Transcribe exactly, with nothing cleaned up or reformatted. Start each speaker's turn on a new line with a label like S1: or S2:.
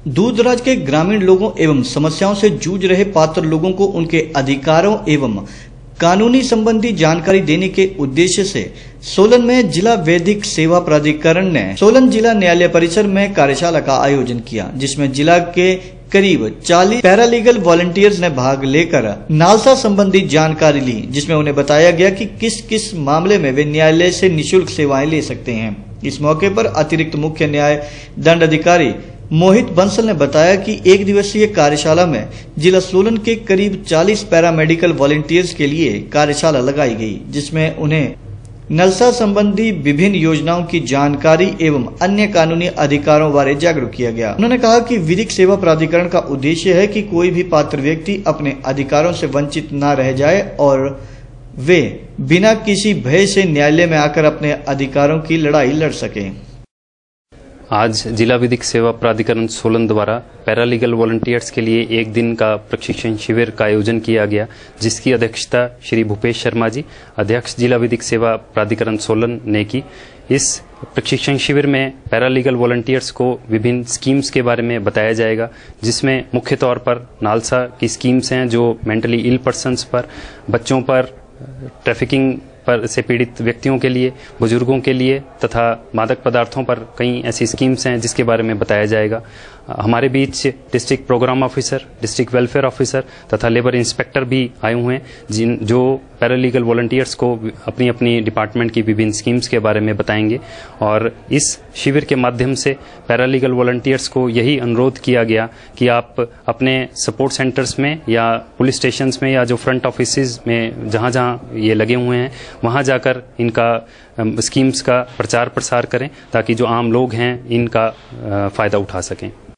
S1: दूर दराज के ग्रामीण लोगों एवं समस्याओं से जूझ रहे पात्र लोगों को उनके अधिकारों एवं कानूनी संबंधी जानकारी देने के उद्देश्य से सोलन में जिला वैधिक सेवा प्राधिकरण ने सोलन जिला न्यायालय परिसर में कार्यशाला का आयोजन किया, जिसमें जिला के करीब चालीस पैरालीगल वॉलंटियर्स ने भाग लेकर नालसा संबंधी जानकारी ली, जिसमें उन्हें बताया गया कि किस किस मामले में वे न्यायालय से निःशुल्क सेवाएं ले सकते हैं। इस मौके पर अतिरिक्त मुख्य न्याय दंड अधिकारी मोहित बंसल ने बताया कि एक दिवसीय कार्यशाला में जिला सोलन के करीब चालीस पैरामेडिकल वॉलंटियर्स के लिए कार्यशाला लगाई गई, जिसमें उन्हें नलसा संबंधी विभिन्न योजनाओं की जानकारी एवं अन्य कानूनी अधिकारों बारे जागरूक किया गया। उन्होंने कहा कि विधिक सेवा प्राधिकरण का उद्देश्य है कि कोई भी पात्र व्यक्ति अपने अधिकारों से वंचित न रह जाए और वे बिना किसी भय से न्यायालय में आकर अपने अधिकारों की लड़ाई लड़ सके।
S2: आज जिला विधिक सेवा प्राधिकरण सोलन द्वारा पैरालीगल वॉलंटियर्स के लिए एक दिन का प्रशिक्षण शिविर का आयोजन किया गया, जिसकी अध्यक्षता श्री भूपेश शर्मा जी, अध्यक्ष जिला विधिक सेवा प्राधिकरण सोलन ने की। इस प्रशिक्षण शिविर में पैरालीगल वॉलंटियर्स को विभिन्न स्कीम्स के बारे में बताया जाएगा, जिसमें मुख्य तौर पर नालसा की स्कीम्स हैं जो मेंटली इल पर्सन्स पर, बच्चों पर, ट्रैफिकिंग पर से पीड़ित व्यक्तियों के लिए, बुजुर्गों के लिए तथा मादक पदार्थों पर कई ऐसी स्कीम्स हैं जिसके बारे में बताया जाएगा। हमारे बीच district programme officer, district welfare officer तथा लेबर इंस्पेक्टर भी आए हुए हैं, जिन जो पैरालीगल वॉलंटियर्स को अपनी अपनी डिपार्टमेंट की विभिन्न स्कीम्स के बारे में बताएंगे। और इस शिविर के माध्यम से पैरालीगल वॉलंटियर्स को यही अनुरोध किया गया कि आप अपने सपोर्ट सेंटर्स में या पुलिस स्टेशंस में या जो फ्रंट ऑफिसेज में जहां जहां ये लगे हुए हैं वहां जाकर इनका स्कीम्स का प्रचार प्रसार करें, ताकि जो आम लोग हैं इनका फायदा उठा सकें।